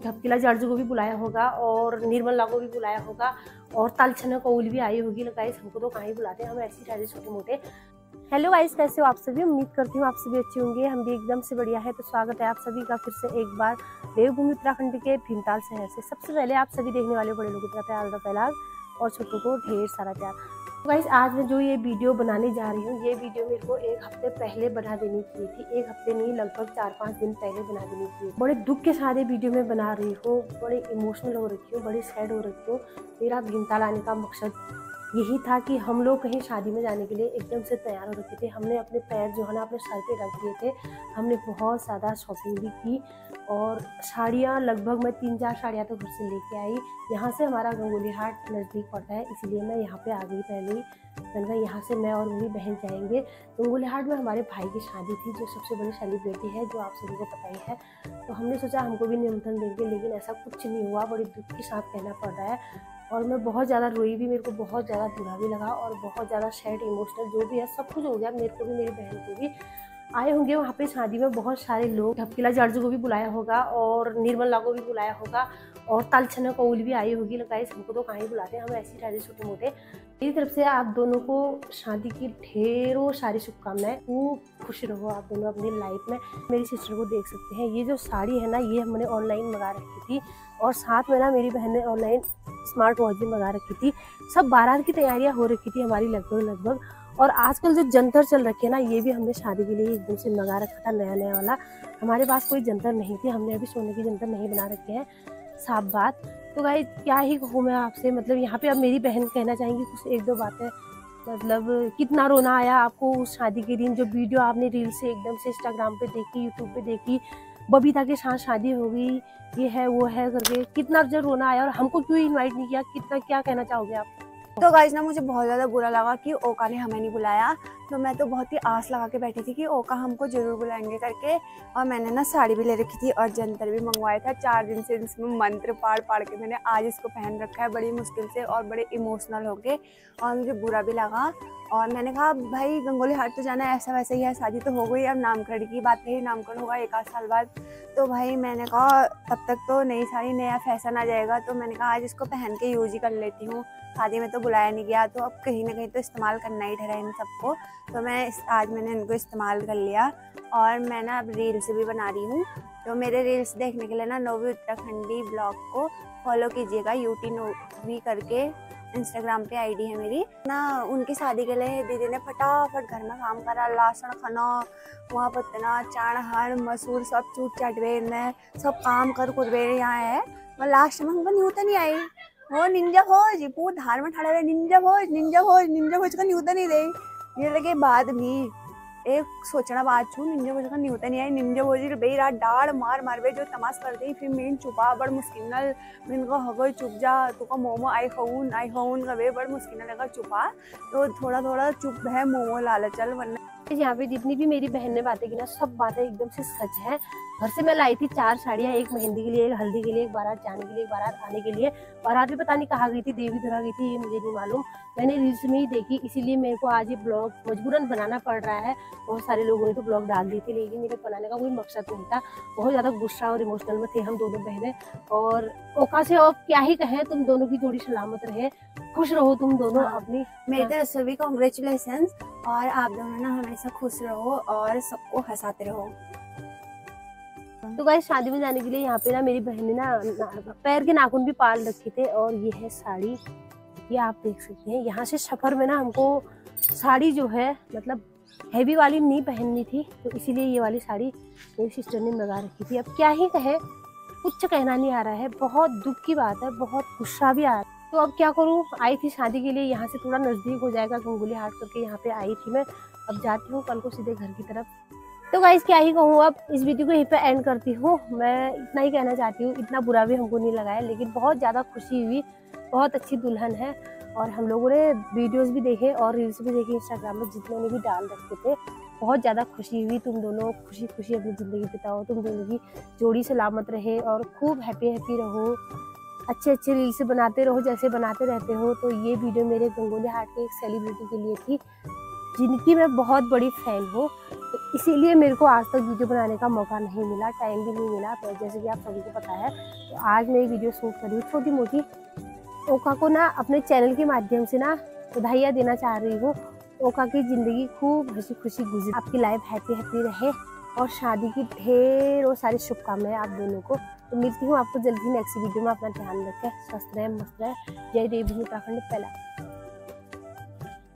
ढपकिला जार्जू को भी बुलाया होगा और निर्मला को भी बुलाया होगा और तालछना कौल भी आई होगी। गाइस हमको तो कहाँ ही बुलाते हैं, हम ऐसे ही रहते छोटे मोटे। हेलो गाइस, कैसे हो आप सभी? उम्मीद करती हूँ आप सभी अच्छे होंगे, हम भी एकदम से बढ़िया है। तो स्वागत है आप सभी का फिर से एक बार देवभूमि उत्तराखंड के भीमताल शहर से। सबसे पहले आप सभी देखने वाले बड़े लोगों का प्यार फैलाग और छोटों को ढेर सारा प्यार। तो गाइस आज मैं जो ये वीडियो बनाने जा रही हूँ, ये वीडियो मेरे को एक हफ्ते पहले बना देनी चाहिए थी। एक हफ्ते नहीं, लगभग 4-5 दिन पहले बना देनी चाहिए। बड़े दुख के साथ ये वीडियो में बना रही हूँ, बड़े इमोशनल हो रखी हूँ, बड़ी सैड हो रखी हूँ। मेरा भीमताल आने का मकसद यही था कि हम लोग कहीं शादी में जाने के लिए एकदम से तैयार हो रखे थे। हमने अपने पैर जो है ना अपने सर पे रख दिए थे। हमने बहुत ज़्यादा शॉपिंग भी की और साड़ियाँ लगभग मैं 3-4 साड़ियाँ तो घर से लेके आई। यहाँ से हमारा गंगोली हाट नज़दीक पड़ता है, इसीलिए मैं यहाँ पे आ गई पहले ही। मैंने कहा यहाँ से मैं और मेरी बहन जाएंगे। गंगोली हाट में हमारे भाई की शादी थी, जो सबसे बड़ी सेलिब्रिटी है, जो आप सभी को पता ही है। तो हमने सोचा हमको भी निमंत्रण देंगे, लेकिन ऐसा कुछ नहीं हुआ। बड़ी दुख के साथ कहना पड़ रहा है और मैं बहुत ज़्यादा रोई भी, मेरे को बहुत ज़्यादा बुरा भी लगा और बहुत ज़्यादा सैड इमोशनल जो भी है सब कुछ हो गया। मेरे को भी, मेरी बहन को भी। आए होंगे वहाँ पे शादी में बहुत सारे लोग। ढपकिला जार्जू को भी बुलाया होगा और निर्मला को भी बुलाया होगा और तालछना कौल भी आई होगी। गाइस हमको तो कहाँ ही बुलाते हैं, हम ऐसे ही रहते छोटे मोटे। मेरी तरफ से आप दोनों को शादी की ढेरों सारी शुभकामनाएं। खूब खुश रहो आप दोनों अपनी लाइफ में। मेरी सिस्टर को देख सकते हैं, ये जो साड़ी है ना, ये हमने ऑनलाइन मंगा रखी थी और साथ में ना मेरी बहन ने ऑनलाइन स्मार्ट वॉच भी मंगा रखी थी। सब बारात की तैयारियां हो रखी थी हमारी लगभग। और आजकल जो जंतर चल रखे हैं ना, ये भी हमने शादी के लिए एकदम से मंगा रखा था, नया वाला। हमारे पास कोई जंतर नहीं थी, हमने अभी सोने की जंतर नहीं बना रखे हैं, साफ बात। तो भाई क्या ही कहूँ मैं आपसे, मतलब यहाँ पे अब मेरी बहन कहना चाहेंगी कुछ 1-2 बातें। मतलब कितना रोना आया आपको उस शादी के दिन, जो वीडियो आपने रील से एकदम से इंस्टाग्राम पे देखी, यूट्यूब पे देखी, बबीता के साथ शादी हो गई, ये है वो है करके कितना जो रोना आया। और हमको क्यों इनवाइट नहीं किया, कितना क्या कहना चाहोगे आप? तो गाइस ना मुझे बहुत ज़्यादा बुरा लगा कि ओका ने हमें नहीं बुलाया। तो मैं तो बहुत ही आस लगा के बैठी थी कि ओका हमको ज़रूर बुलाएंगे करके। और मैंने ना साड़ी भी ले रखी थी और जंतर भी मंगवाया था। 4 दिन से इसमें मंत्र पढ़ के मैंने आज इसको पहन रखा है, बड़ी मुश्किल से और बड़े इमोशनल होके। और मुझे बुरा भी लगा और मैंने कहा भाई गंगोली हाट तो जाना है, ऐसा वैसा ही है, शादी तो हो गई, अब नामकरण की बात रही, नामकरण होगा 1-8 साल बाद। तो भाई मैंने कहा तब तक तो नई साड़ी नया फैशन आ जाएगा। तो मैंने कहा आज इसको पहन के यूज ही कर लेती हूँ, शादी में तो बुलाया नहीं गया, तो अब कहीं ना कहीं तो इस्तेमाल करना ही ठहरा इन सबको। तो आज मैंने इनको इस्तेमाल कर लिया और मैं ना अब रील्स भी बना रही हूँ। तो मेरे रील्स देखने के लिए ना नोवी उत्तराखंडी ब्लॉग को फॉलो कीजिएगा, यूटी नोवी करके इंस्टाग्राम पे आईडी है मेरी ना। उनकी शादी के लिए दीदी ने फटाफट घर में काम करा, लहसुन खाना, वहाँ पतना चाण हर मसूर सब चूट चाटवे ने सब काम कर कुरवे यहाँ है। मैं लास्ट में हमको न्यूता नहीं आई, वो निंजा भोज पूरे धार में ठड़ा हुए, निंजा भोज का न्यूता नहीं दे। ये लगे बाद भी एक सोचना बात छू, निंजा भोज का न्यूता नहीं आई। निंजा भोज बेई रात डाड़ मार बे जो तमाश कर दी। फिर मीन चुपा बड़ मुश्किल नल मीन को हगो चुप जा, तुका मोमो आई खाऊन का बे बड़ मुश्किल लगा चुपा। तो थोड़ा चुप है, मोमो लाला चल। वरना यहाँ पे जितनी भी मेरी बहन ने बातें की ना, सब बातें एकदम से सच है। घर से मैं लाई थी 4 साड़ियाँ, एक मेहंदी के लिए, एक हल्दी के लिए, एक बारात जाने के लिए, एक बारात आने के लिए। बारात भी पता नहीं कहाँ गई थी, देवीधुरा गई थी, ये मुझे नहीं मालूम, मैंने रील्स में ही देखी। इसीलिए मेरे को आज ये ब्लॉग मजबूरन बनाना पड़ रहा है। बहुत सारे लोगों ने तो ब्लॉग डाल दिए थे, लेकिन मेरे बनाने का कोई मकसद नहीं था। बहुत ज़्यादा गुस्सा और इमोशनल में थे हम दोनों बहनें। और ओका से और क्या ही कहें, तुम दोनों की जोड़ी सलामत रहे, खुश रहो तुम दोनों। अपनी मेरी तरफ से भी कांग्रेचुलेशन और आप दोनों ना हमेशा खुश रहो और सबको हंसाते रहो। तो गाइस शादी में जाने के लिए यहाँ पे ना मेरी बहन ने ना पैर के नाखून भी पाल रखे थे। और ये है साड़ी, ये आप देख सकते हैं। यहाँ से सफर में ना हमको साड़ी जो है मतलब हैवी वाली नहीं पहननी थी, तो इसीलिए ये वाली साड़ी मेरी सिस्टर ने मंगा रखी थी। अब क्या ही कहे, कुछ कहना नहीं आ रहा है, बहुत दुख की बात है, बहुत गुस्सा भी आ रहा है। तो अब क्या करूँ, आई थी शादी के लिए, यहाँ से थोड़ा नज़दीक हो जाएगा गंगोली हाट करके यहाँ पे आई थी मैं। अब जाती हूँ कल को सीधे घर की तरफ। तो गाइस क्या ही कहूँ, अब इस वीडियो को यहीं पे एंड करती हूँ। मैं इतना ही कहना चाहती हूँ, इतना बुरा भी हमको नहीं लगा है, लेकिन बहुत ज़्यादा खुशी हुई। बहुत अच्छी दुल्हन है और हम लोगों ने वीडियोस भी देखे और रील्स भी देखे इंस्टाग्राम में, जितने ने भी डाल रखे थे। बहुत ज़्यादा खुशी हुई। तुम दोनों खुशी खुशी अपनी ज़िंदगी बिताओ, तुम दोनों की जोड़ी सलामत रहे और खूब हैप्पी रहो, अच्छे रील्स बनाते रहो जैसे बनाते रहते हो। तो ये वीडियो मेरे गंगोली हाट के एक सेलिब्रिटी के लिए थी, जिनकी मैं बहुत बड़ी फैन हूँ। तो इसीलिए मेरे को आज तक वीडियो बनाने का मौका नहीं मिला, टाइम भी नहीं मिला। तो जैसे कि आप सभी को पता है, तो आज मैं वीडियो शूट कर रही हूँ छोटी मोटी। ओका को ना अपने चैनल के माध्यम से ना बधाइयाँ देना चाह रही हूँ। ओका की ज़िंदगी खूब हंसी खुशी गुजरे, आपकी लाइफ हैप्पी हैप्पी रहे और शादी की ढेरों सारी शुभकामनाएं आप दोनों को। तो मिलती हूँ आपको जल्दी नेक्स्ट वीडियो में। अपना ध्यान रखें, स्वस्थ रहें, मस्त रहें। जय देवभूमि उत्तराखंड पहला।